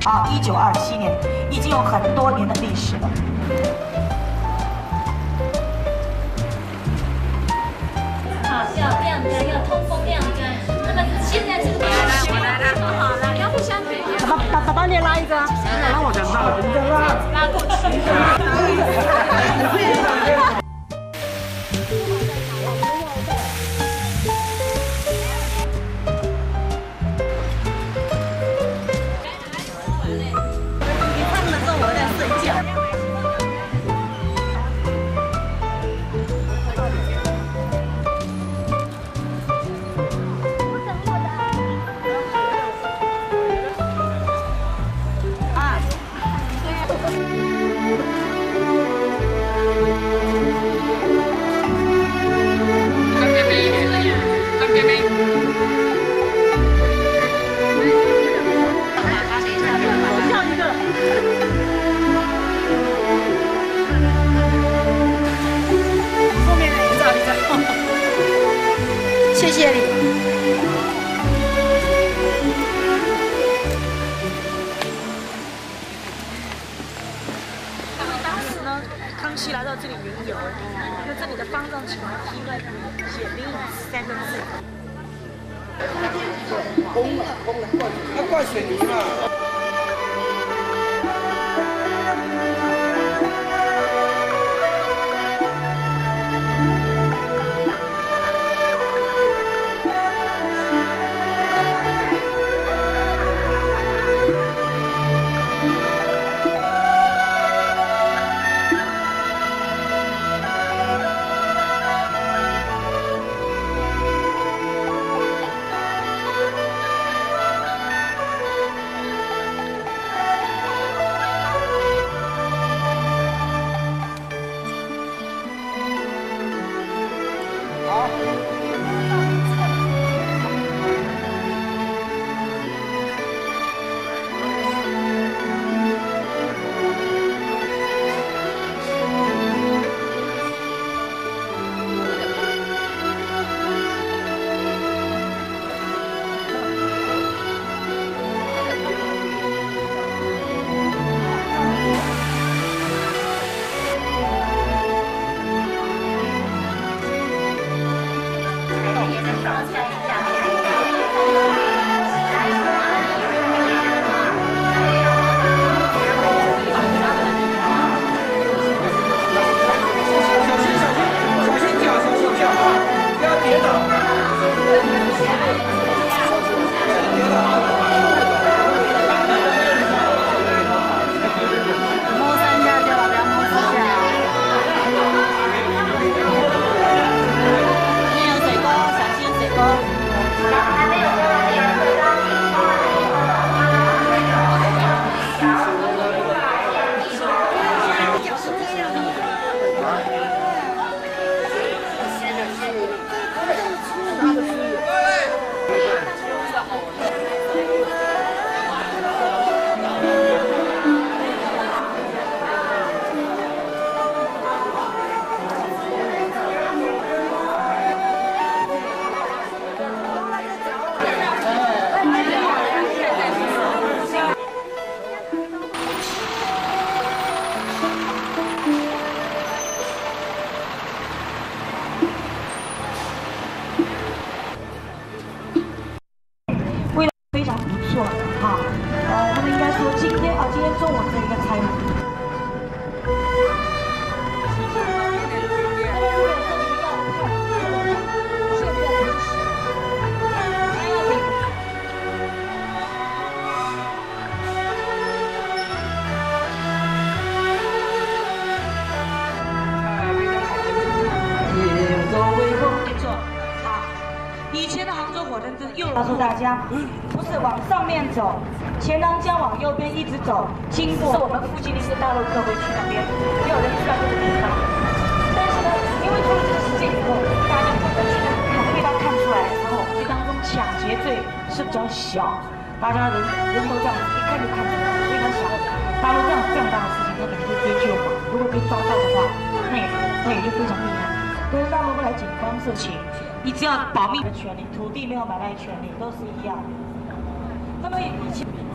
啊，1927年，已经有很多年的历史了。 好，要晾干，要通风晾干。那么现在这个都好了，要互相配合。 把你拉一个， 让我讲到，你再拉过去。 谢谢你。当时呢，康熙来到这里云游，那这里的方丈请他题外写“灵隐”3个字。 崩了，要灌水泥嘛。 非常不错哈，那么应该说今天中午这一个开幕。以前的杭州火车站又告诉大家，不是往上面走，钱塘江往右边一直走，经过我们附近的一些大陆客会去那边，没有人知道这个地方。但是呢，因为出了这个事件以后，大家都去被他看出来的时候，这当中抢劫罪是比较小，大家人都这样子一看就看出来，所以他想，大陆这样大的事情，他肯定会追究嘛。如果被抓到的话，那也就非常厉害。但是大陆后来警方事情。你只要保密的权利，土地没有买卖权利，都是一样。那么以前。